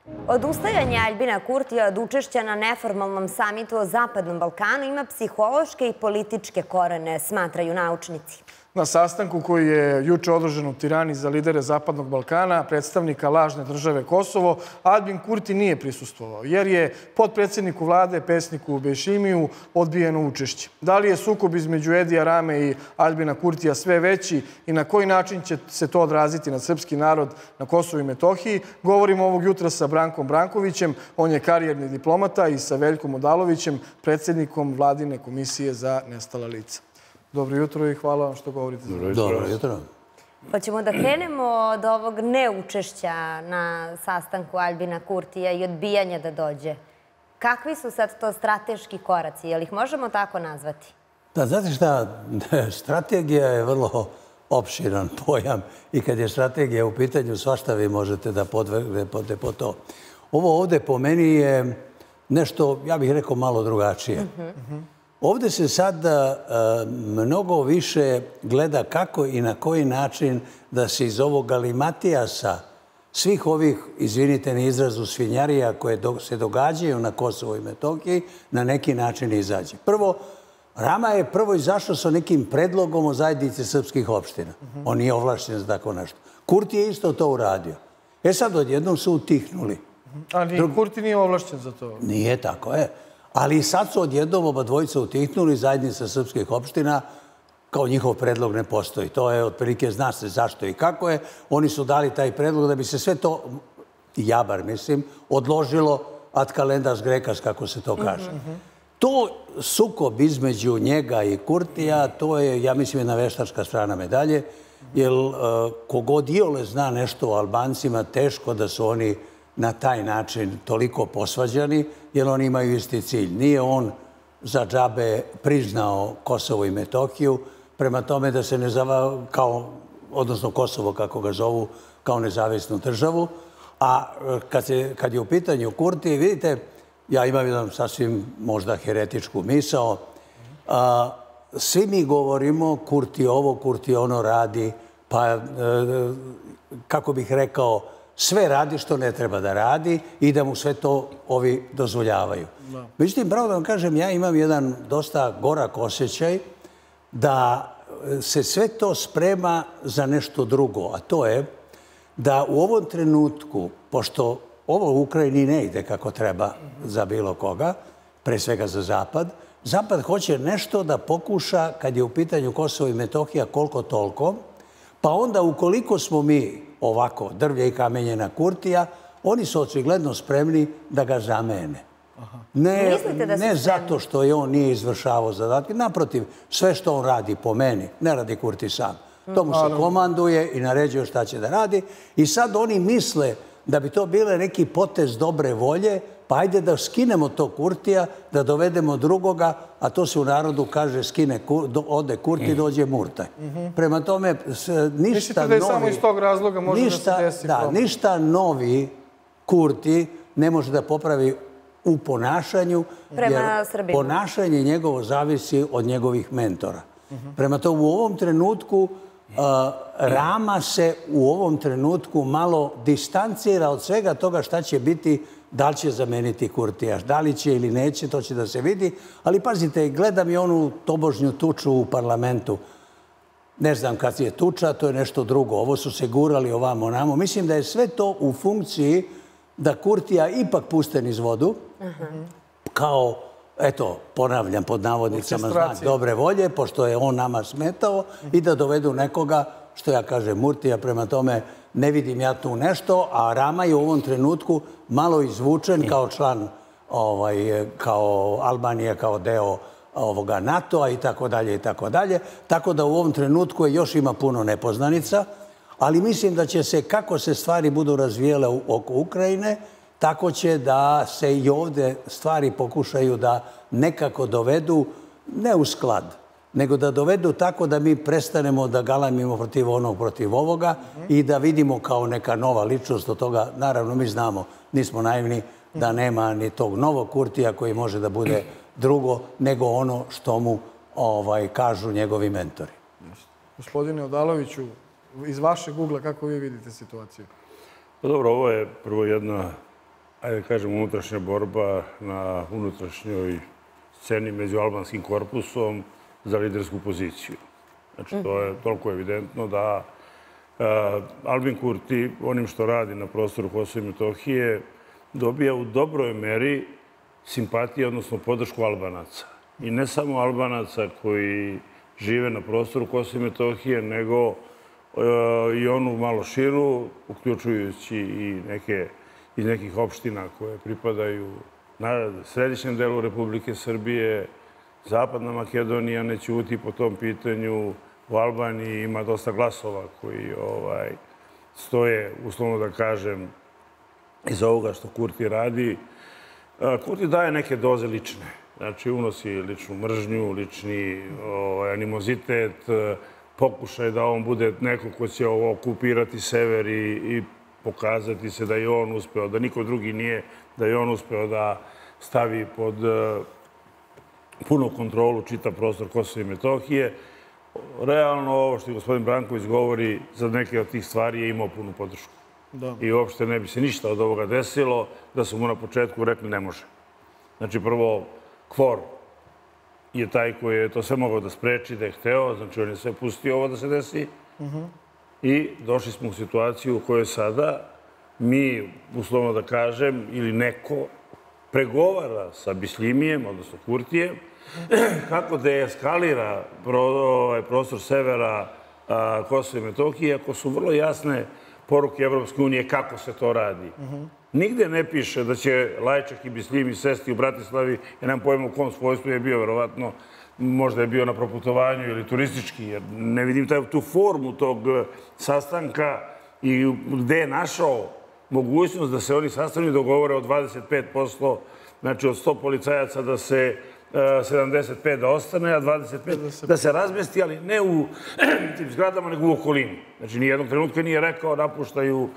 Odustajanje Aljbina Kurtija od učešća na neformalnom samitu o Zapadnom Balkanu ima psihološke i političke korene, smatraju naučnici. Na sastanku koji je juče održan u Tirani za lidere Zapadnog Balkana, predstavnika lažne države Kosovo, Aljbin Kurti nije prisustvovao, jer je potpredsjedniku vlade, pesniku Bešimiju, odbijeno učešće. Da li je sukob između Edija Rame i Aljbina Kurtija sve veći i na koji način će se to odraziti na srpski narod na Kosovu i Metohiji, govorimo ovog jutra sa Brankom Brankovićem, on je karijerni diplomata, i sa Veljkom Odalovićem, predsjednikom Vladine komisije za nestala lica. Dobro jutro i hvala vam što govorite. Dobro jutro. Pa ćemo da krenemo od ovog neučešća na sastanku Aljbina Kurtija i odbijanja da dođe. Kakvi su sad to strateški koraci? Je li ih možemo tako nazvati? Da, znate šta, strategija je vrlo opširan pojam i kad je strategija u pitanju, svašta vi možete da podvrgnete po to. Ovo ovde po meni je nešto, ja bih rekao, malo drugačije. Ovdje se sad mnogo više gleda kako i na koji način da se iz ovog galimatijasa svih ovih, izvinite na izrazu, svinjarija koje se događaju na Kosovu i Metohiji na neki način izađe. Prvo, Rama je prvo izašao sa nekim predlogom o zajednici srpskih opština. On nije ovlašćen za tako nešto. Kurti je isto to uradio. Sad odjednom su utihnuli. Ali Kurti nije ovlašćen za to. Nije, tako je. Ali sad su odjednom oba dvojica utihnuli, zajednica srpskih opština, kao njihov predlog ne postoji. To je otprilike, zna se zašto i kako je. Oni su dali taj predlog da bi se sve to, ja bar mislim, odložilo ad kalendas grekas, kako se to kaže. To sukob između njega i Kurtija, to je, ja mislim, jedna veštačka strana medalje, jer kogod iole zna nešto o Albancima, teško da su oni na taj način toliko posvađani, jer oni imaju isti cilj. Nije on za džabe priznao Kosovo i Metohiju, prema tome da se ne zove kao, odnosno Kosovo, kako ga zovu, kao nezavisnu državu. A kad je u pitanju Kurti, vidite, ja imam jedan sasvim možda heretičku misao. Svi mi govorimo Kurti ovo, Kurti ono radi, pa kako bih rekao, sve radi što ne treba da radi i da mu sve to ovi dozvoljavaju. Međutim, pravo da vam kažem, ja imam jedan dosta gorak osjećaj da se sve to sprema za nešto drugo, a to je da u ovom trenutku, pošto ovo u Ukrajini ne ide kako treba za bilo koga, pre svega za Zapad, Zapad hoće nešto da pokuša, kad je u pitanju Kosovo i Metohija, koliko toliko, pa onda ukoliko smo mi ovako drvlje i kamenje na Kurtija, oni su očigledno spremni da ga zamene. Ne zato što je on nije izvršavao zadatke, naprotiv, sve što on radi po meni, ne radi Kurti sam. To mu se komanduje i naređuje šta će da radi. I sad oni misle da bi to bile neki potez dobre volje, pa ajde da skinemo to Kurtija, da dovedemo drugoga, a to se u narodu kaže ode Kurti, dođe Murtaj. Prema tome, mislite da je samo iz tog razloga može da se desi problem? Ništa novi Kurti ne može da popravi u ponašanju, jer ponašanje njegovo zavisi od njegovih mentora. Prema tome, u ovom trenutku Rama se u ovom trenutku malo distancira od svega toga šta će biti, da li će zameniti Kurtija, da li će ili neće, to će da se vidi. Ali pazite, gledam i onu tobožnju tuču u parlamentu. Ne znam kad je tuča, to je nešto drugo. Ovo su se gurali ovamo onamo. Mislim da je sve to u funkciji da Kurtija ipak puste niz vodu, kao, eto, ponavljam pod navodnicama, znak dobre volje, pošto je on nama smetao, i da dovedu nekoga, što ja kažem, Murtija, prema tome ne vidim ja tu nešto, a Rama je u ovom trenutku malo izvučen kao član, kao Albanija, kao deo ovoga NATO-a i tako dalje i tako dalje. Tako da u ovom trenutku još ima puno nepoznanica, ali mislim da će se, kako se stvari budu razvijele oko Ukrajine, tako će da se i ovdje stvari pokušaju da nekako dovedu, ne u sklad, nego da dovedu tako da mi prestanemo da galamimo protiv onog, protiv ovoga i da vidimo kao neka nova ličnost od toga. Naravno, mi znamo, nismo naivni, da nema ni tog novog Kurtija koji može da bude drugo nego ono što mu kažu njegovi mentori. Gospodine Odaloviću, iz vašeg ugla kako vi vidite situaciju? Pa dobro, ovo je prvo jedna ajde kažem, unutrašnja borba na unutrašnjoj sceni među albanskim korpusom za lidersku poziciju. Znači, to je toliko evidentno da Albin Kurti, onim što radi na prostoru Kosova i Metohije, dobija u dobroj meri simpatije, odnosno podršku Albanaca. I ne samo Albanaca koji žive na prostoru Kosova i Metohije, nego i onu malo širu, uključujući i neke iz nekih opština koje pripadaju na središnjem delu Republike Srbije. Zapadna Makedonija ne ćuti po tom pitanju. U Albaniji ima dosta glasova koji stoje, uslovno da kažem, iz ovoga što Kurti radi. Kurti daje neke doze lične. Znači, unosi ličnu mržnju, lični animozitet, pokušaj da on bude neko ko će okupirati sever i pokazati se da je on uspeo, da niko drugi nije, da je on uspeo da stavi pod punu kontrolu čitav prostor Kosova i Metohije. Realno, ovo što je gospodin Branković govori, za neke od tih stvari je imao punu podršku. I uopšte ne bi se ništa od ovoga desilo da su mu na početku rekli ne može. Znači, prvo, KFOR je taj koji je to sve mogao da spreči, da je hteo, znači on je sve pustio ovo da se desi. I došli smo u situaciju u kojoj sada mi, uslovno da kažem, ili neko pregovara sa Bislimijem, odnosno Kurtijem, kako deeskalira prostor severa Kosova i Metohije, ako su vrlo jasne poruke Evropske unije kako se to radi. Nigde ne piše da će Lajčak i Bislimi sesti u Bratislavi, ja nemam pojma u kom svojstvu je bio, verovatno, možda je bio na proputovanju ili turistički, jer ne vidim tu formu tog sastanka i gde je našao mogućnost da se oni sastavljaju dogovore od 25%, znači od 100 policajaca da se 75 da ostane, a 25 da se razmesti, ali ne u tim zgradama, nego u okolini. Znači, nijednog trenutka nije rekao napuštaju,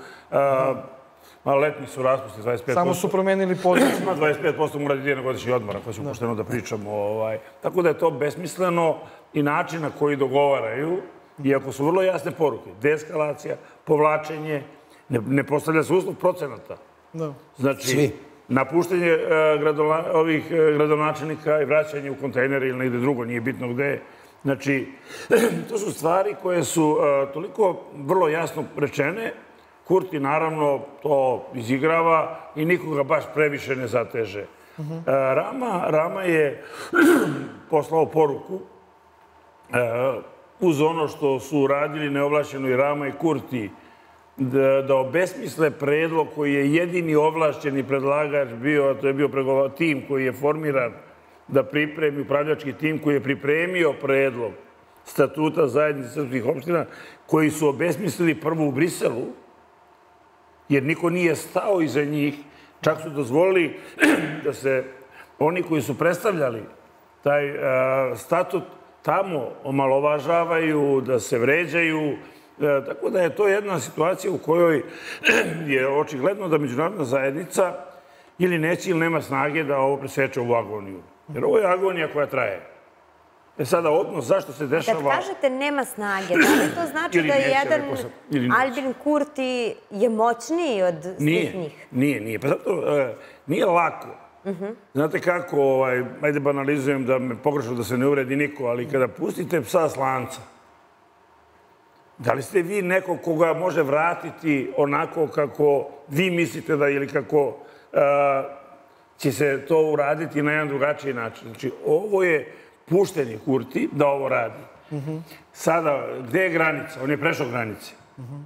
letnji su raspusti 25%. Samo su promenili poziciju. 25% mora da ide na godišnji odmor, ako ćemo pošteno da pričamo. Tako da je to besmisleno i način na koji dogovaraju, iako su vrlo jasne poruke. Deeskalacija, povlačenje, ne postavlja se uslov procenata. Znači, napuštanje ovih gradonačelnika i vraćanje u kontejnere ili negde drugo, nije bitno gde. Znači, to su stvari koje su toliko vrlo jasno rečene. Kurti, naravno, to izigrava i nikoga baš previše ne zateže. Rama je poslao poruku uz ono što su uradili neovlašćeno i Rama i Kurti, da obesmisle predlog koji je jedini ovlašćeni predlagač bio, a to je bio tim koji je formiran da pripremi, upravljački tim koji je pripremio predlog statuta zajednice srpskih opština, koji su obesmislili prvo u Briselu, jer niko nije stao iza njih, čak su dozvolili da se oni koji su predstavljali taj statut tamo omalovažavaju, da se vređaju. Tako da je to jedna situacija u kojoj je očigledno da međunarodna zajednica ili neće ili nema snage da ovo preseče ovu agoniju. Jer ovo je agonija koja traje. Sada odnos, zašto se dešava... Kad kažete nema snage, da li to znači da je jedan Albin Kurti je moćniji od svih njih? Nije. Pa zato nije lako. Znate kako, ajde banalizujem da me pogrešno da se ne uvredi niko, ali kada pustite psa s lanca, da li ste vi neko koga može vratiti onako kako vi mislite da ili kako će se to uraditi na jedan drugačiji način? Znači, ovo je puštenje Kurti da ovo radi. Sada, gde je granica? On je prešao granice.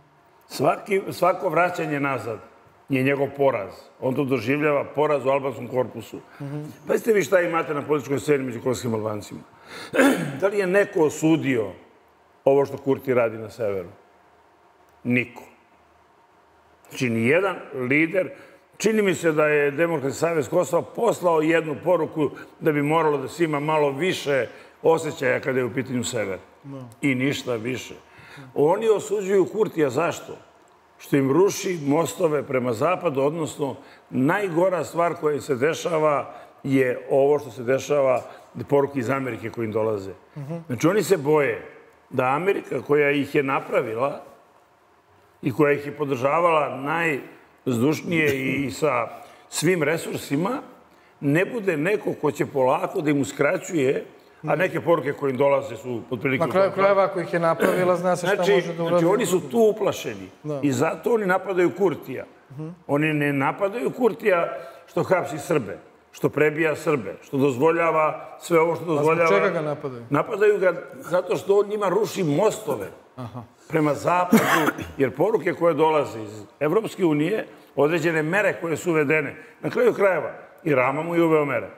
Svako vraćanje nazad je njegov poraz. On to doživljava poraz u albanskom korpusu. Pazite vi šta imate na političkoj sceni među kosovskim Albancima. Da li je neko osudio ovo što Kurti radi na severu? Niko. Znači, nijedan lider. Čini mi se da je Demokratski savez Kosova poslao jednu poruku da bi moralo da se ima malo više osjećaja kada je u pitanju sever. I ništa više. Oni osuđuju Kurtija. Zašto? Što im ruši mostove prema zapadu, odnosno najgora stvar koja se dešava je ovo što se dešava, poruke iz Amerike koje im dolaze. Znači, oni se boje da Amerika koja ih je napravila i koja ih je podržavala najzdušnije i sa svim resursima ne bude neko ko će polako da im uskraćuje, a neke poruke koje im dolaze su otprilike... Na kraju krajeva, ako ih je napravila, zna se šta može da uradi. Znači, oni su tu uplašeni i zato oni napadaju Kurtija. Oni ne napadaju Kurtija što hapsi Srbe, što prebija Srbe, što dozvoljava sve ovo što dozvoljava... A zbog čega ga napadaju? Napadaju ga zato što on njima ruši mostove prema zapadu, jer poruke koje dolaze iz Evropske unije, određene mere koje su uvedene, na kraju krajeva, i Rama mu je uveo mere.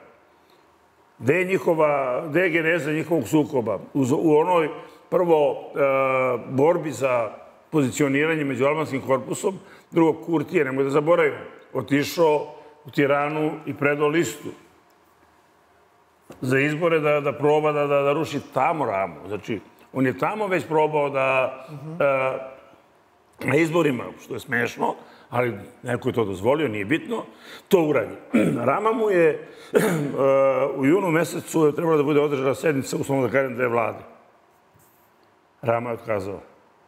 Gde je geneza njihovog sukoba? U onoj prvo borbi za pozicioniranje među albanskim korpusom, drugo Kurtije, nemoj da zaboravimo, otišao u Tiranu i predao listu za izbore da proba da ruši tamo Ramu. Znači, on je tamo već probao da na izborima, što je smešno, ali neko je to dozvolio, nije bitno, to uradi. Rama mu je u junu mesecu trebalo da bude održana sednica, uslovno da kažem, 2 vlade. Rama je otkazao.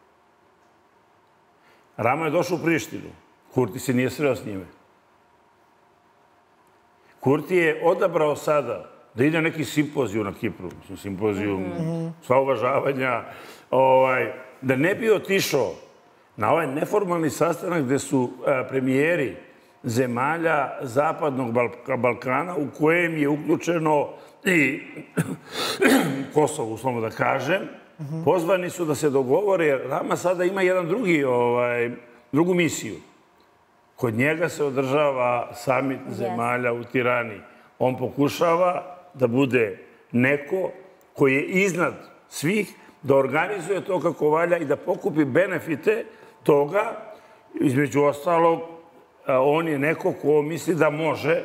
Rama je došao u Prištinu. Kurti se nije sreo s njime. Kurti je odabrao sada da ide na neki simpoziju na Kipru, simpoziju, sva uvažavanja, da ne bi otišao na ovaj neformalni sastanak gde su premijeri zemalja Zapadnog Balkana u kojem je uključeno i Kosovo, uslovno da kažem, pozvani su da se dogovore, jer Rama sada ima jedan drugu misiju. Kod njega se održava samit zemalja u Tirani. On pokušava da bude neko koji je iznad svih, da organizuje to kako valja i da pokupi benefite toga. Između ostalog, on je neko ko misli da može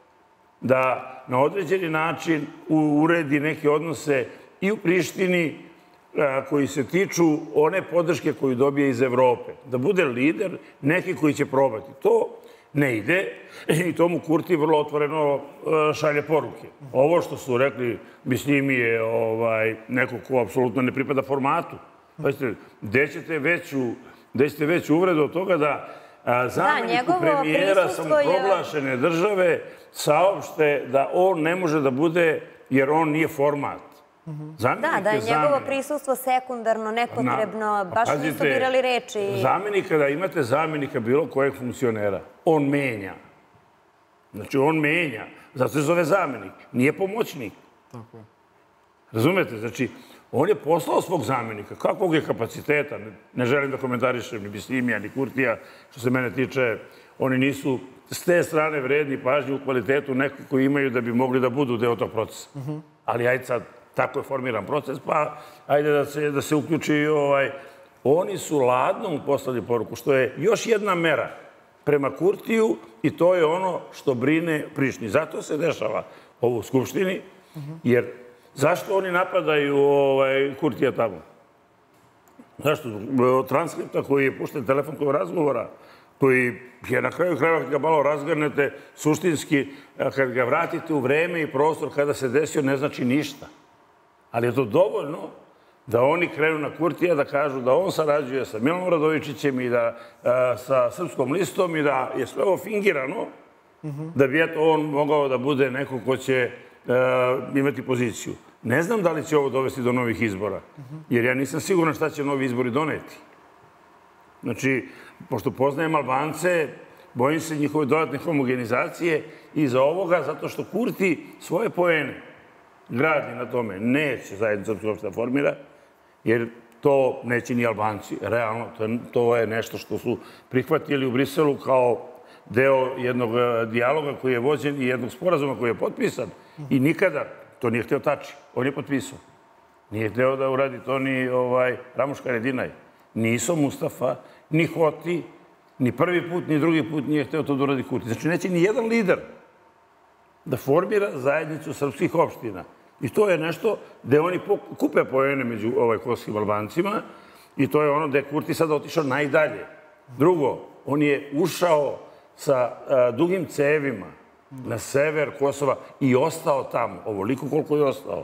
da na određeni način uredi neke odnose i u Prištini koji se tiču one podrške koju dobije iz Evrope. Da bude lider neki koji će probati. To ne ide i tomu Kurti vrlo otvoreno šalje poruke. Ovo što su rekli, Bislimi je neko ko apsolutno ne pripada formatu. Gde ćete veću uvredu od toga da zameniku premijera samoproglašene države saopšte da on ne može da bude jer on nije format. Da je njegovo prisustvo sekundarno, nepotrebno, baš nisu birali reči. Zamenika, da imate zamenika bilo kojeg funkcionera, on menja. Znači, on menja. Zato se zove zamenik. Nije pomoćnik. Razumete? Znači, on je poslao svog zamenika. Kakvog je kapaciteta? Ne želim da komentarišem ni Bislimija, ni Kurtija. Što se mene tiče, oni nisu s te strane vredni pažnje u kvalitetu nekog koji imaju da bi mogli da budu deo tog procesa. Ali ajde sad, tako je formiran proces, pa ajde da se uključi i Oni su ladno mu poslali poruku, što je još jedna mera prema Kurtiju i to je ono što brine Prištini. Zato se dešava ovo u Skupštini, jer zašto oni napadaju Kurtija tamo? Zašto? Transkripta koji je pušten telefonskog razgovora, koji je na kraju krajeva, kad ga malo razgrnete, suštinski, kad ga vratite u vreme i prostor kada se desio, ne znači ništa. Ali je to dovoljno da oni krenu na Kurtija, da kažu da on sarađuje sa Milanom Radovičićem i da sa Srpskom listom i da je sve ovo fingirano, da bi on mogao da bude neko ko će imati poziciju. Ne znam da li će ovo dovesti do novih izbora, jer ja nisam siguran šta će novi izbori doneti. Znači, pošto poznajem Albance, bojim se njihove dodatne homogenizacije iza ovoga, zato što Kurti svoje poene gradi na tome. Neće zajednica srpska opština formira, jer to neće ni Albanci. Realno, to je nešto što su prihvatili u Briselu kao deo jednog dijaloga koji je vođen i jednog sporazuma koji je potpisan. I nikada to nije hteo Tači. On je potpisao. Nije hteo da uradi to ni Ramuš Haradinaj. Ni Iso Mustafa, ni Hoti, ni prvi put, ni drugi put nije hteo to da uradi Kurti. Znači, neće ni jedan lider da formira zajednicu srpskih opština. I to je nešto gde oni kupe poene među kosovskim Albancima i to je ono gde je Kurti sada otišao najdalje. Drugo, on je ušao sa dugim cevima na sever Kosova i ostao tamo, ovoliko koliko je ostao.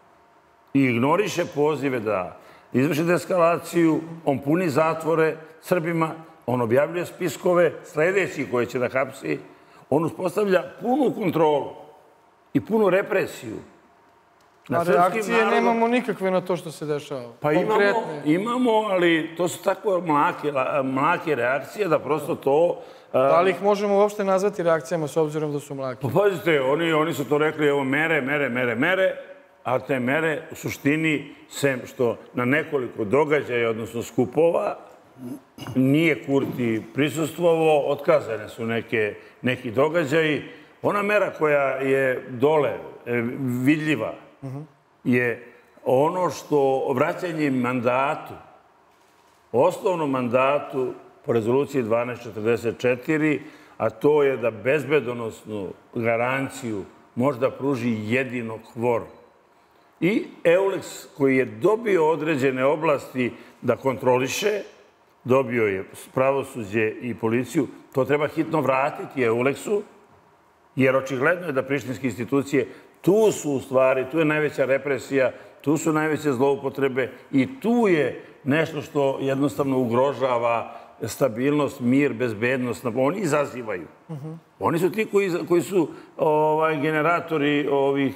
I ignoriše pozive da izvrši deeskalaciju, on puni zatvore Srbima, on objavljuje spiskove sledeći koje će da hapsi, on uspostavlja punu kontrolu i punu represiju. A reakcije nemamo nikakve na to što se dešava. Pa imamo, ali to su tako mlake reakcije da prosto to... Da li ih možemo uopšte nazvati reakcijama s obzirom da su mlake? Pa pazite, oni su to rekli, evo mere, a te mere u suštini, sem što na nekoliko događaja, odnosno skupova, nije Kurti prisustvovao, otkazane su neki događaji. Ona mera koja je dole vidljiva je ono što vraćanje mandatu, osnovnom mandatu po rezoluciji 1244, a to je da bezbedonosnu garanciju možda pruži jedino KFOR. I EULEX koji je dobio određene oblasti da kontroliše, dobio je pravosuđe i policiju, to treba hitno vratiti EULEX-u, jer očigledno je da prištinske institucije tu su u stvari, tu je najveća represija, tu su najveće zloupotrebe i tu je nešto što jednostavno ugrožava stabilnost, mir, bezbednost. Oni izazivaju. Oni su ti koji su generatori ovih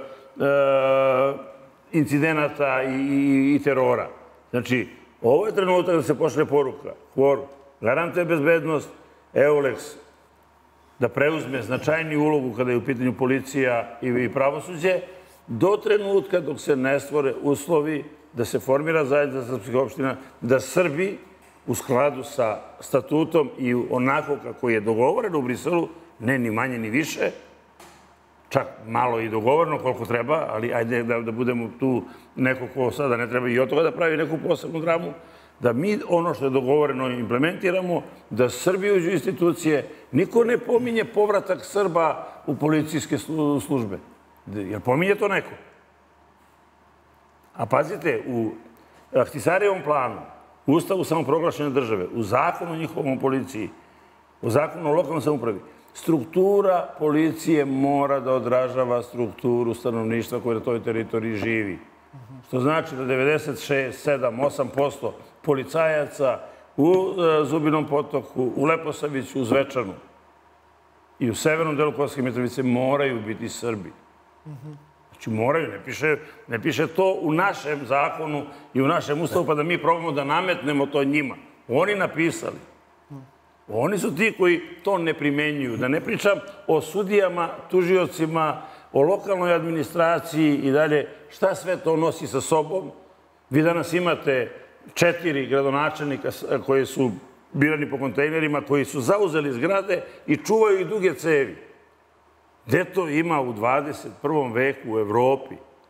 incidenata i terora. Znači, ovo je trenutak da se pošle poruka. KFOR garantuje bezbednost, EULEX da preuzme značajniju ulogu kada je u pitanju policija i pravosuđe, do trenutka dok se ne stvore uslovi da se formira zajednica srpskih opština, da Srbi u skladu sa statutom i onako kako je dogovoreno u Briselu, ne ni manje ni više, čak malo i dogovoreno koliko treba, ali ajde da budemo tu neko ko sada ne treba i od toga da pravi neku posebnu dramu, da mi ono što je dogovoreno implementiramo, da Srbi uđu institucije, niko ne pominje povratak Srba u policijske službe. Jer pominje to neko. A pazite, u Ahtisarijevom planu, u Ustavu samoproglašene države, u zakonu o njihovom policiji, u zakonu o lokalnoj samoupravi, struktura policije mora da odražava strukturu stanovništva koje na toj teritoriji živi. Što znači da 96, 7, 8% policajaca u Zubinom Potoku, u Leposaviću, u Zvečanu i u severnom delu Kosovske Mitrovice moraju biti Srbi. Znači moraju, ne piše to u našem zakonu i u našem ustavu pa da mi probamo da nametnemo to njima. Oni napisali. Oni su ti koji to ne primenjuju. Da ne pričam o sudijama, tužiocima, o lokalnoj administraciji i dalje. Šta sve to nosi sa sobom? Vi danas imate 4 gradonačelnika koji su birani po kontejnerima, koji su zauzeli zgrade i čuvaju ih duge cevi. Gde to ima u 21. veku u Evropi?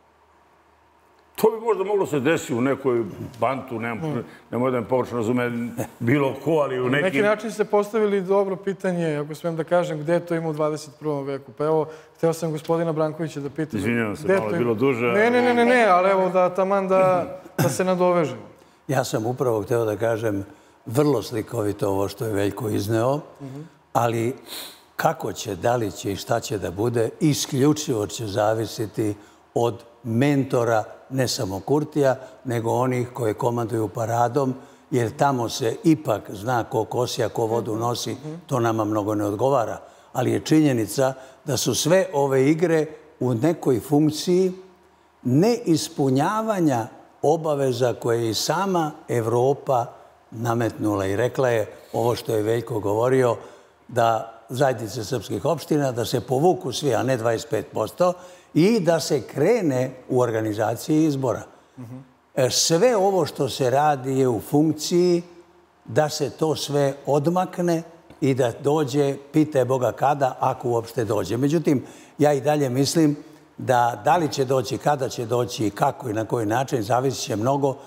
To bi možda moglo se desiti u nekoj Bantu, nemoj da me pogrešno razume bilo ko, ali u nekim... Na neki način ste postavili dobro pitanje, ako smijem da kažem, gde to ima u 21. veku. Pa evo, hteo sam gospodina Brankovića da pitam... Izvinjavam se, malo je bilo duže. Ne, ali evo da taman da se nadovežemo. Ja sam upravo hteo da kažem vrlo slikovito ovo što je Veljko izneo, ali kako će, da li će i šta će da bude, isključivo će zavisiti od mentora, ne samo Kurtija, nego onih koji komanduju paradom, jer tamo se ipak zna ko kosija, ko vodu nosi, to nama mnogo ne odgovara. Ali je činjenica da su sve ove igre u nekoj funkciji neispunjavanja obaveza koje je i sama Evropa nametnula i rekla je ovo što je Veljko govorio, da zajednice srpskih opština, da se povuku svi, a ne 25%, i da se krene u organizaciji izbora. Sve ovo što se radi je u funkciji da se to sve odmakne i da dođe, pitaj Boga kada, ako uopšte dođe. Međutim, ja i dalje mislim da li će doći, kada će doći i kako i na koji način, zavisit će mnogo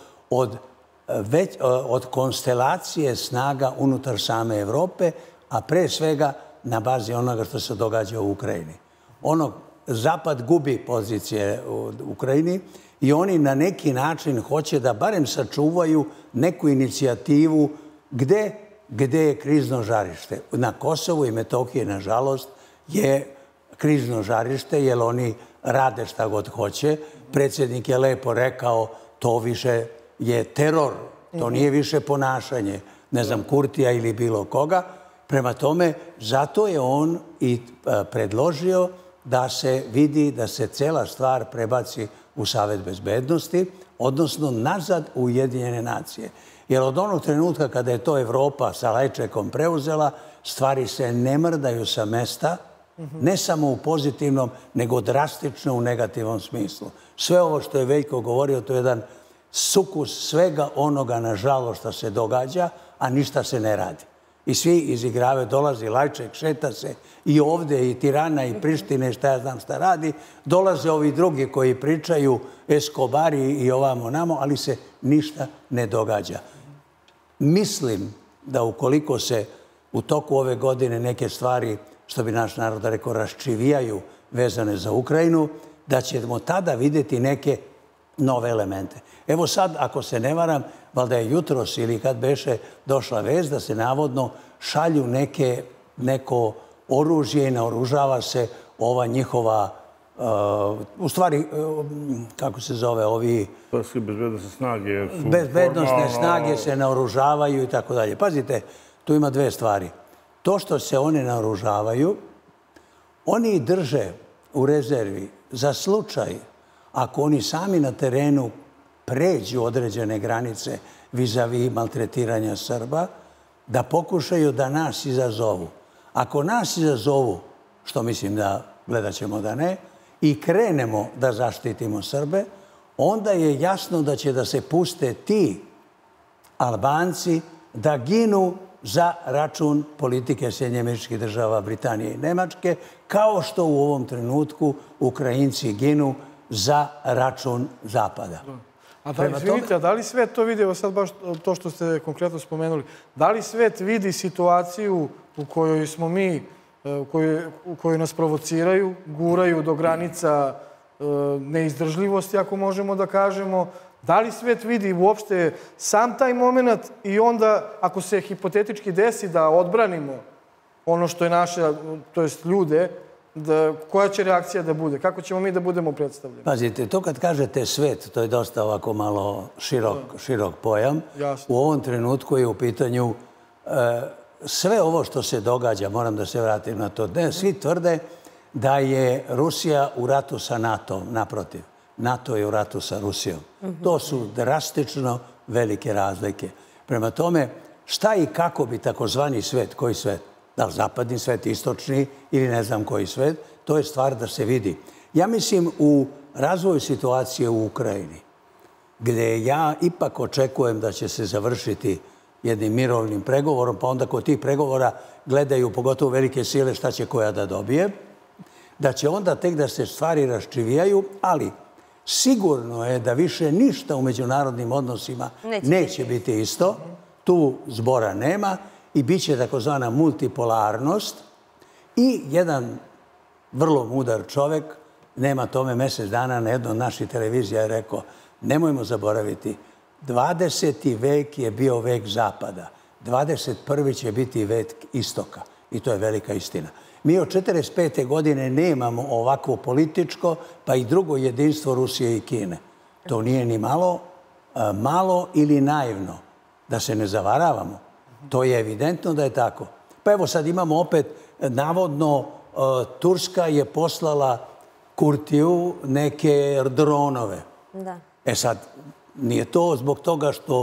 od konstelacije snaga unutar same Evrope, a pre svega na bazi onoga što se događa u Ukrajini. Zapad gubi pozicije u Ukrajini i oni na neki način hoće da barem sačuvaju neku inicijativu gde je krizno žarište. Na Kosovu i Metohiji, nažalost, je krizno žarište, jer oni rade šta god hoće. Predsjednik je lepo rekao, to više je teror, to nije više ponašanje, ne znam, Kurtija ili bilo koga. Prema tome, zato je on i predložio da se vidi da se cela stvar prebaci u Savet bezbednosti, odnosno nazad u Ujedinjene nacije. Jer od onog trenutka kada je to Evropa sa Lajčekom preuzela, stvari se ne mrdaju sa mesta, ne samo u pozitivnom, nego drastično u negativnom smislu. Sve ovo što je Veljko govorio, to je jedan sukus svega onoga, nažalost, što se događa, a ništa se ne radi. I svi izigravaju, dolazi Lajček, šeta se i ovde, i Tirana, i Prištine, šta ja znam šta radi. Dolaze ovi drugi koji pričaju, Eskobari i ovamo namo, ali se ništa ne događa. Mislim da ukoliko se u toku ove godine neke stvari, što bi naš narod rekao, raščivijaju vezane za Ukrajinu, da ćemo tada vidjeti neke nove elemente. Evo sad, ako se ne varam, valjda je jutros ili kad beše došla vest da se navodno šalju neko oružje i naoružava se ova njihova, u stvari, kako se zove, ovi... Bezbednostne snage. Bezbednostne snage se naoružavaju i tako dalje. Pazite, tu ima dve stvari. To što se one naoružavaju, oni drže u rezervi za slučaj ako oni sami na terenu pređu određene granice vis-a-vis maltretiranja Srba, da pokušaju da nas izazovu. Ako nas izazovu, što mislim da gledat ćemo da ne, i krenemo da zaštitimo Srbe, onda je jasno da će da se puste ti Albanci da ginu za račun politike Sjedinjenih Američkih Država, Britanije i Nemačke, kao što u ovom trenutku Ukrajinci ginu za račun Zapada. A da li svet to vidi, evo sad baš to što ste konkretno spomenuli, da li svet vidi situaciju u kojoj smo mi, u kojoj nas provociraju, guraju do granica neizdržljivosti, ako možemo da kažemo, da li svet vidi uopšte sam taj moment i onda, ako se hipotetički desi da odbranimo ono što je naše, to jest ljude, koja će reakcija da bude? Kako ćemo mi da budemo predstavljeni? Pazite, to kad kažete svet, to je dosta ovako malo širok pojam. U ovom trenutku je u pitanju sve ovo što se događa, moram da se vratim na to. Svi tvrde da je Rusija u ratu sa NATO, naprotiv. NATO je u ratu sa Rusijom. To su drastično velike razlike. Prema tome, šta i kako bi takozvani svet, koji svet? Da li zapadni svet, istočni ili ne znam koji svet, to je stvar da se vidi. Ja mislim u razvoju situacije u Ukrajini, gde ja ipak očekujem da će se završiti jednim mirovnim pregovorom, pa onda kod tih pregovora gledaju pogotovo velike sile šta će koja da dobije, da će onda tek da se stvari raščivijaju, ali sigurno je da više ništa u međunarodnim odnosima neće biti isto. Tu zbora nema i bit će takozvana multipolarnost i jedan vrlo mudar čovek, nema tome mesec dana, na jednoj od naših televizija je rekao, nemojmo zaboraviti, 20. vek je bio vek Zapada, 21. će biti vek Istoka i to je velika istina. Mi od 1945. godine nemamo ovakvo političko, pa i drugo jedinstvo Rusije i Kine. To nije ni malo ili naivno, da se ne zavaravamo. To je evidentno da je tako. Pa evo sad imamo opet, navodno, Turska je poslala Kurtiju neke dronove. E sad, nije to zbog toga što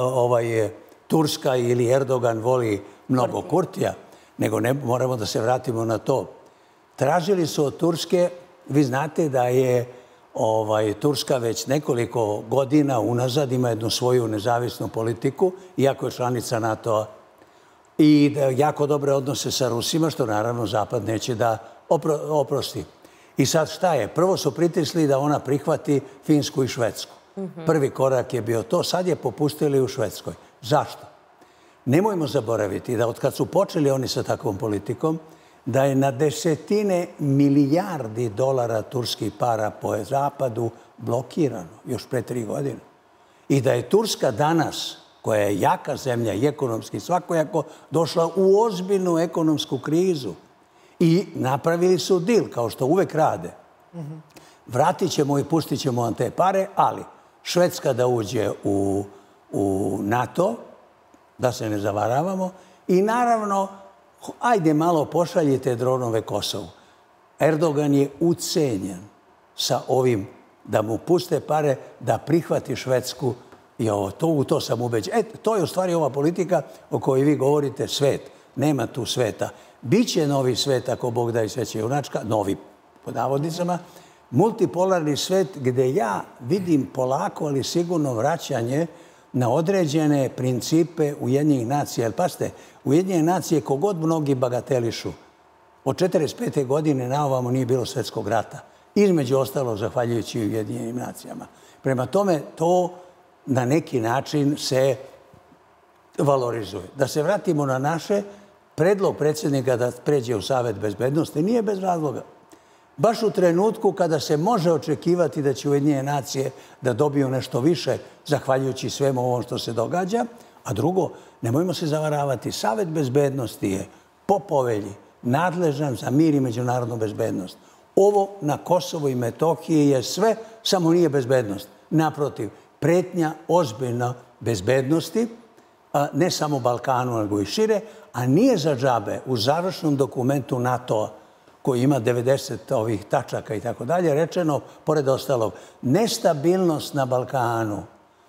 Turska ili Erdogan voli mnogo Kurtija, nego moramo da se vratimo na to. Tražili su od Turske, vi znate da je Turska već nekoliko godina unazad ima jednu svoju nezavisnu politiku, iako je članica NATO-a, i da jako dobre odnose sa Rusima, što naravno Zapad neće da oprosti. I sad šta je? Prvo su pritisli da ona prihvati Finsku i Švedsku. Prvi korak je bio to, sad je popustili u Švedskoj. Zašto? Nemojmo zaboraviti da od kad su počeli oni sa takvom politikom, da je na desetine milijardi dolara turskih para po Zapadu blokirano još pre 3 godine. I da je Turska danas, koja je jaka zemlja i ekonomski svakojako, došla u ozbiljnu ekonomsku krizu. I napravili su dil, kao što uvek rade. Vratit ćemo i pustit ćemo vam te pare, ali Švedska da uđe u NATO, da se ne zavaravamo, i naravno ajde malo pošaljite dronove Kosovu. Erdogan je ucenjen sa ovim da mu puste pare da prihvati Švedsku i ovo. U to sam ubeđen. To je u stvari ova politika o kojoj vi govorite, svet. Nema tu sveta. Biće novi svet, ako Bog da i sveće junačka, novi pod navodnicama, multipolarni svet gde ja vidim polako, ali sigurno vraćanje na određene principe Ujedinjenih nacija. Jer pazite, Ujedinjene nacije kogod mnogi bagatelišu, od 1945. godine na ovamo nije bilo svetskog rata. Između ostalog, zahvaljujući Ujedinjenim nacijama. Prema tome, to na neki način se valorizuje. Da se vratimo na naše, predlog predsjednika da pređe u Savet bezbednosti nije bez razloga. Baš u trenutku kada se može očekivati da će Ujedinjene nacije da dobiju nešto više, zahvaljujući svemu ovom što se događa. A drugo, nemojmo se zavaravati, Savet bezbednosti je po povelji nadležan za mir i međunarodnu bezbednost. Ovo na Kosovu i Metohiji je sve, samo nije bezbednost. Naprotiv, pretnja ozbiljna bezbednosti, ne samo Balkanu, nego i šire, a nije za džabe u završnom dokumentu NATO-a koji ima 90 ovih tačaka i tako dalje, rečeno, pored ostalog, nestabilnost na Balkanu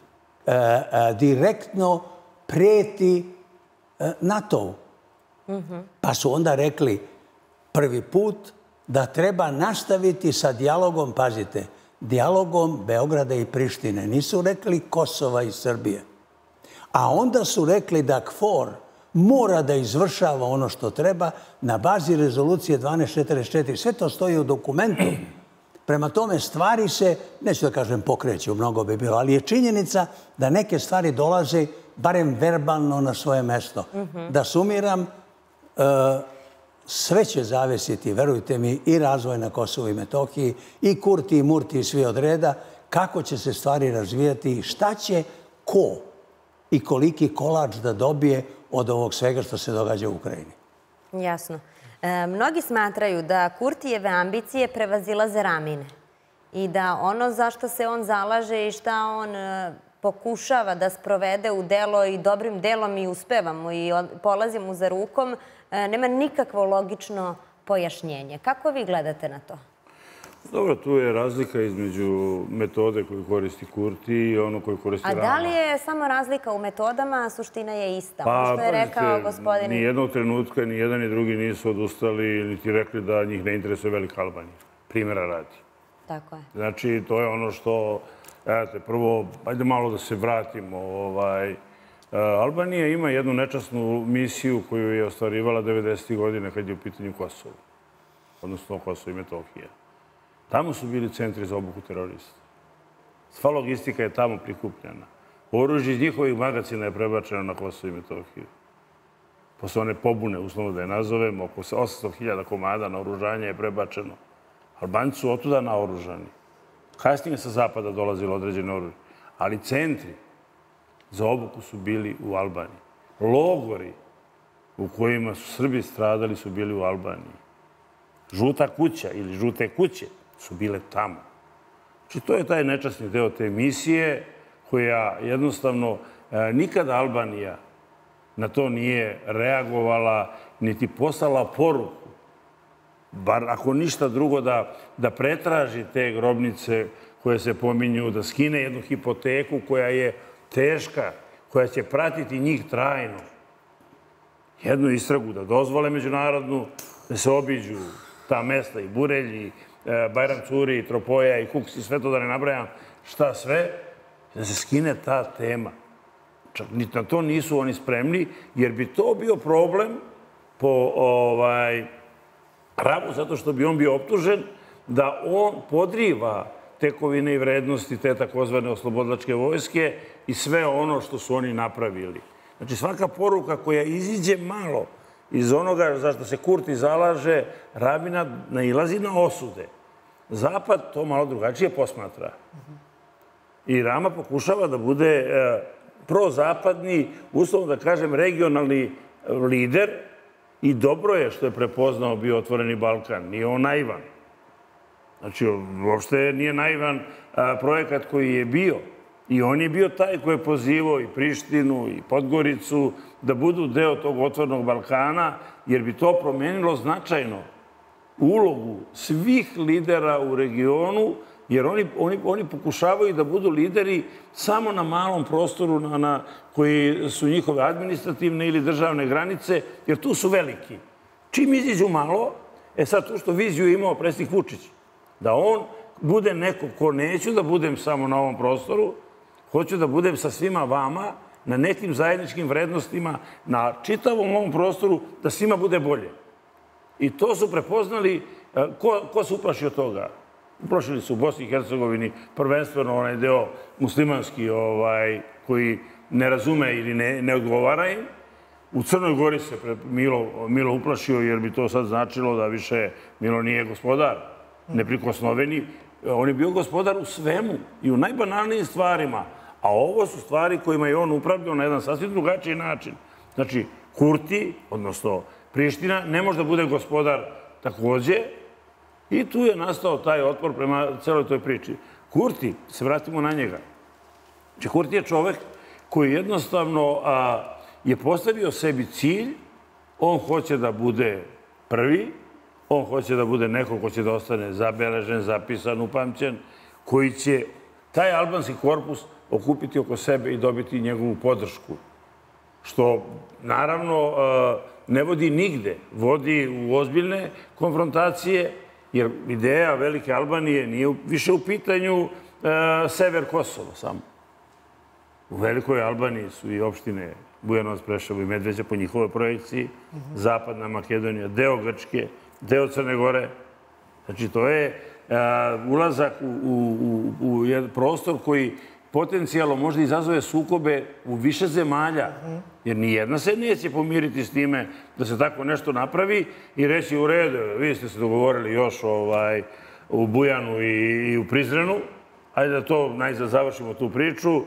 direktno preti NATO-u. Pa su onda rekli prvi put da treba nastaviti sa dijalogom, pazite, dijalogom Beograda i Prištine. Nisu rekli Kosova i Srbije. A onda su rekli da KFOR mora da izvršava ono što treba na bazi rezolucije 1244. Sve to stoji u dokumentu. Prema tome, stvari se, neću da kažem pokreću, mnogo bi bilo, ali je činjenica da neke stvari dolaze barem verbalno na svoje mesto. Da sumiram, sve će zavisiti, verujte mi, i razvoj na Kosovu i Metohiji, i Kurti i Murti i svi od reda, kako će se stvari razvijati i šta će ko i koliki kolač da dobije od ovog svega što se događa u Ukrajini. Jasno. Mnogi smatraju da Kurtijeve ambicije prevazilaze Ramine i da ono za što se on zalaže i šta on pokušava da sprovede u delo i dobrim delom i uspeva mu i polazi mu za rukom, nema nikakvo logično pojašnjenje. Kako vi gledate na to? Dobro, tu je razlika između metode koju koristi Kurti i ono koju koristi Rama. A da li je samo razlika u metodama, a suština je ista? Pa, što je rekao gospodin... Nijednog trenutka, ni jedan ni drugi nisu odustali, niti rekli da njih ne interesuje Velika Albanija. Primjera radi. Tako je. Znači, to je ono što... Eto, prvo, ajde malo da se vratimo. Albanija ima jednu nečasnu misiju koju je ostvarivala 90. godine kad je u pitanju Kosovo. Odnosno Kosovo i Metohija. Tamo su bili centri za obuku terorista. Sva logistika je tamo prikupljena. Oružje iz njihovih magacina je prebačeno na Kosovo i Metohiju. Posle one pobune, uslovno da je nazovemo, oko 800.000 komada naoružanja je prebačeno. Albanci su otuda naoružani. Kasnije sa zapada dolazilo određene oružje. Ali centri za obuku su bili u Albaniji. Logori u kojima su Srbi stradali su bili u Albaniji. Žuta kuća ili žute kuće su bile tamo. Znači, to je taj nečasni deo te misije koja jednostavno nikada Albanija na to nije reagovala niti poslala poruku, bar ako ništa drugo da pretraži te grobnice koje se pominju, da skine jednu hipoteku koja je teška, koja će pratiti njih trajno. Jednu istragu da dozvole međunarodnu, da se obiđu ta mesta i Burelji, Bajram Curi, Tropoja i Kuks i sve to da ne nabrajam šta sve, da se skine ta tema. Čak ni na to nisu oni spremni, jer bi to bio problem po pravu, zato što bi on bio optužen da on podriva tekovine i vrednosti te takozvane oslobodilačke vojske i sve ono što su oni napravili. Znači, svaka poruka koja iziđe malo iz onoga za što se Kurti zalaže, Ramina nailazi na osude. Zapad to malo drugačije posmatra. I Rama pokušava da bude prozapadni, uslovno da kažem, regionalni lider i dobro je što je prepoznao bio Otvoreni Balkan. Nije on naivan. Znači, uopšte nije naivan projekat koji je bio. I on je bio taj koji je pozivao i Prištinu i Podgoricu da budu deo tog otvorenog Balkana, jer bi to promenilo značajno ulogu svih lidera u regionu, jer oni pokušavaju da budu lideri samo na malom prostoru koji su njihove administrativne ili državne granice, jer tu su veliki. Čim iziđu malo, sad tu što viziju imao predsjednik Vučić, da on bude neko ko neću da budem samo na ovom prostoru, hoću da budem sa svima vama, na nekim zajedničkim vrednostima, na čitavom ovom prostoru, da svima bude bolje. I to su prepoznali, ko se uplašio toga? Uplašili su u Bosni i Hercegovini prvenstveno onaj deo muslimanski koji ne razume ili ne odgovara im. U Crnoj Gori se Milo uplašio jer bi to sad značilo da više Milo nije gospodar, neprikosnoveni. On je bio gospodar u svemu i u najbanalnijim stvarima. A ovo su stvari kojima je on upravljao na jedan sasvim drugačiji način. Znači, Kurti, odnosno Priština, ne može da bude gospodar takođe. I tu je nastao taj otpor prema celoj toj priči. Kurti, se vratimo na njega. Znači, Kurti je čovek koji jednostavno je postavio sebi cilj, on hoće da bude prvi, on hoće da bude neko ko će da ostane zabeležen, zapisan, upamćen, koji će taj albanski korpus okupiti oko sebe i dobiti njegovu podršku. Što, naravno, ne vodi nigde. Vodi u ozbiljne konfrontacije, jer ideja Velike Albanije nije više u pitanju sever Kosova samo. U Velikoj Albaniji su i opštine Bujanovac, Preševo i Medveđa po njihovoj projekciji, Zapadna Makedonija, deo Grčke, deo Crne Gore. Znači, to je ulazak u jedan prostor koji potencijalno možda izazove sukobe u više zemalja, jer nijedna se neće pomiriti s time da se tako nešto napravi i reći u redu, vi ste se dogovorili još u Bujanu i u Prizrenu, ajde da to najzad završimo tu priču.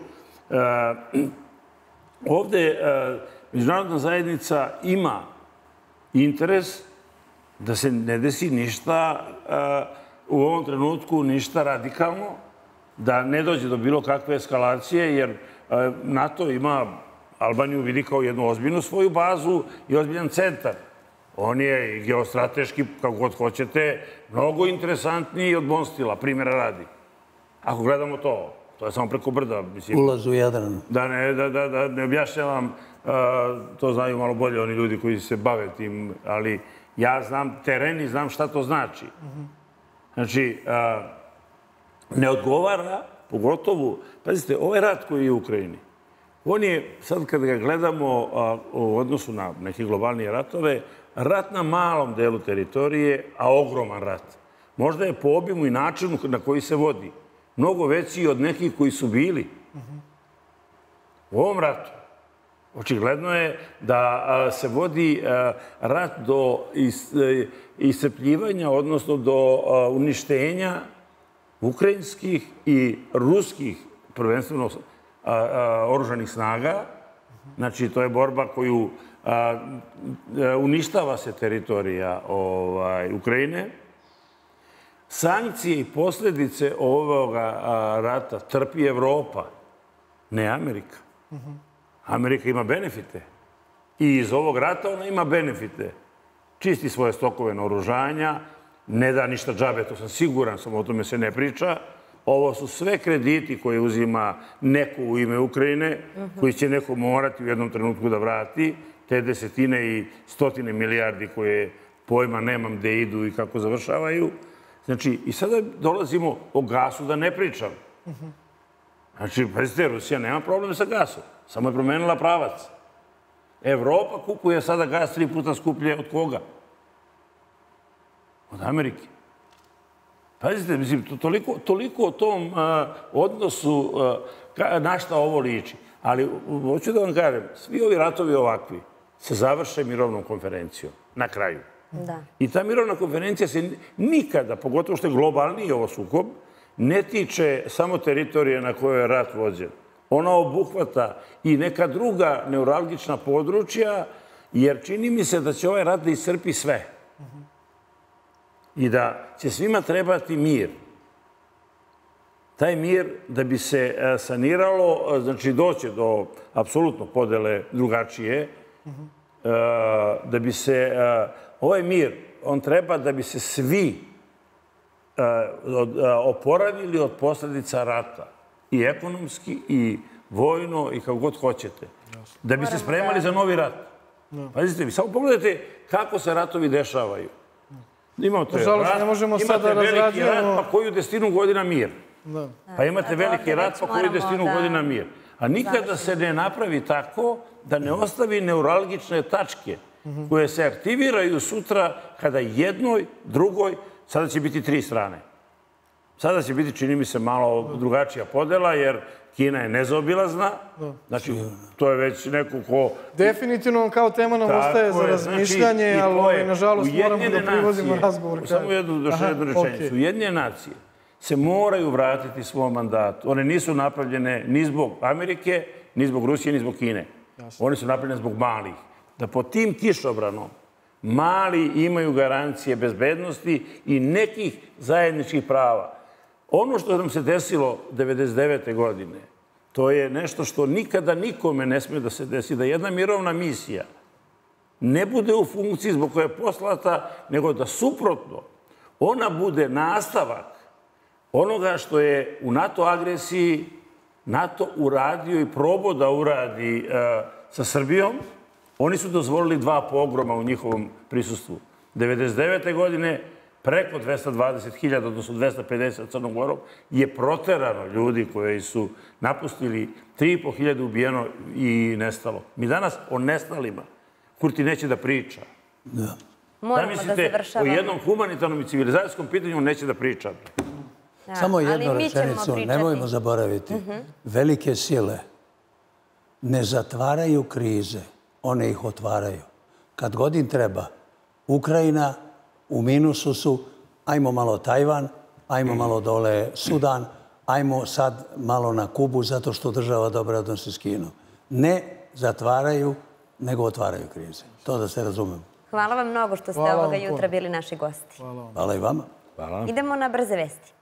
Ovde međunarodna zajednica ima interes da se ne desi ništa u ovom trenutku, ništa radikalno, da ne dođe do bilo kakve eskalacije, jer NATO ima Albaniju vidi kao jednu ozbiljnu svoju bazu i ozbiljan centar. On je i geostrateški, kako god hoćete, mnogo interesantniji od Bonstila, primjera radi. Ako gledamo to, to je samo preko brda. Ulaz u Jadran. Da ne objašnjavam, to znaju malo bolje oni ljudi koji se bave tim, ali ja znam teren i znam šta to znači. Znači, ne odgovara, pogotovo, pazite, ovaj rat koji je u Ukrajini, on je, sad kad ga gledamo u odnosu na neke globalnije ratove, rat na malom delu teritorije, a ogroman rat. Možda je po obimu i načinu na koji se vodi mnogo veći od nekih koji su bili u ovom ratu. Očigledno je da se vodi rat do iscrpljivanja, odnosno do uništenja ukrajinskih i ruskih, prvenstveno oružanih snaga. Znači, to je borba koju uništava se teritorija Ukrajine. Sankcije i posljedice ovoga rata trpi Evropa, ne Amerika. Amerika ima benefite. I iz ovog rata ona ima benefite. Čisti svoje stokove naoružanja, ne da ništa džabe, to sam siguran, samo o tome se ne priča. Ovo su sve krediti koje uzima neko u ime Ukrajine, koji će neko morati u jednom trenutku da vrati. Te desetine i stotine milijardi koje pojma nemam gde idu i kako završavaju. Znači, i sada dolazimo o gasu da ne pričam. Znači, pazite, Rusija nema problem sa gasom. Samo je promenila pravac. Evropa kupuje sada gas 3 puta skuplje od koga? Od Amerike. Pazite, mislim, toliko o tom odnosu na šta ovo liči. Ali, hoću da vam kažem, svi ovi ratovi ovakvi se završe mirovnom konferencijom na kraju. I ta mirovna konferencija se nikada, pogotovo što je globalniji ovo sukob, ne tiče samo teritorije na kojoj je rat vođen. Ona obuhvata i neka druga neuralgična područja, jer čini mi se da će ovaj rat da iscrpi sve. I da će svima trebati mir. taj mir da bi se saniralo, znači doće do apsolutno podele drugačije, da bi se ovaj mir, on treba da bi se svi oporavili od posljedica rata. I ekonomski, i vojno, i kako god hoćete. Da bi se spremali za novi rat. Pazite, vi samo pogledajte kako se ratovi dešavaju. Imate veliki rat, pa koju desetinu godina mir. Pa imate veliki rat, pa koju desetinu godina mir. A nikada se ne napravi tako da ne ostavi neuralgične tačke koje se aktiviraju sutra kada jednoj, drugoj, sada će biti 3 strane. Sada će biti, čini mi se, malo drugačija podela, jer Kina je nezaobilazna. Znači, to je već neko ko... Definitivno kao tema nam ostaje za razmišljanje, ali nažalost moramo da privozimo razgovor. Samo jednu rečenicu. Ujedinjene nacije se moraju vratiti svom mandatu. One nisu napravljene ni zbog Amerike, ni zbog Rusije, ni zbog Kine. One su napravljene zbog malih. Da pod tim kišobranom mali imaju garancije bezbednosti i nekih zajedničkih prava. Ono što nam se desilo 1999. godine, to je nešto što nikada nikome ne smije da se desi, da jedna mirovna misija ne bude u funkciji zbog koje je poslata, nego da suprotno ona bude nastavak onoga što je u NATO agresiji NATO uradio i probao da uradi sa Srbijom. Oni su dozvolili 2 pogroma u njihovom prisustvu. 1999. godine preko 220.000, odnosno 250 Crnogorom, je proterano ljudi koji su napustili, 3.500 ubijeno i nestalo. Mi danas o nestalima Kurti neće da priča. Moramo da završavamo. O jednom humanitarnom i civilizacijskom pitanju neće da priča. Samo jednu rečenicu, nemojmo zaboraviti. Velike sile ne zatvaraju krize, one ih otvaraju. Kad god im treba, Ukrajina u minusu su, ajmo malo Tajvan, ajmo malo dole Sudan, ajmo sad malo na Kubu zato što država dobre odnosi s Kinom. Ne zatvaraju, nego otvaraju krize. To da se razumemo. Hvala vam mnogo što ste ovoga jutra bili naši gosti. Hvala i vama. Idemo na brze vesti.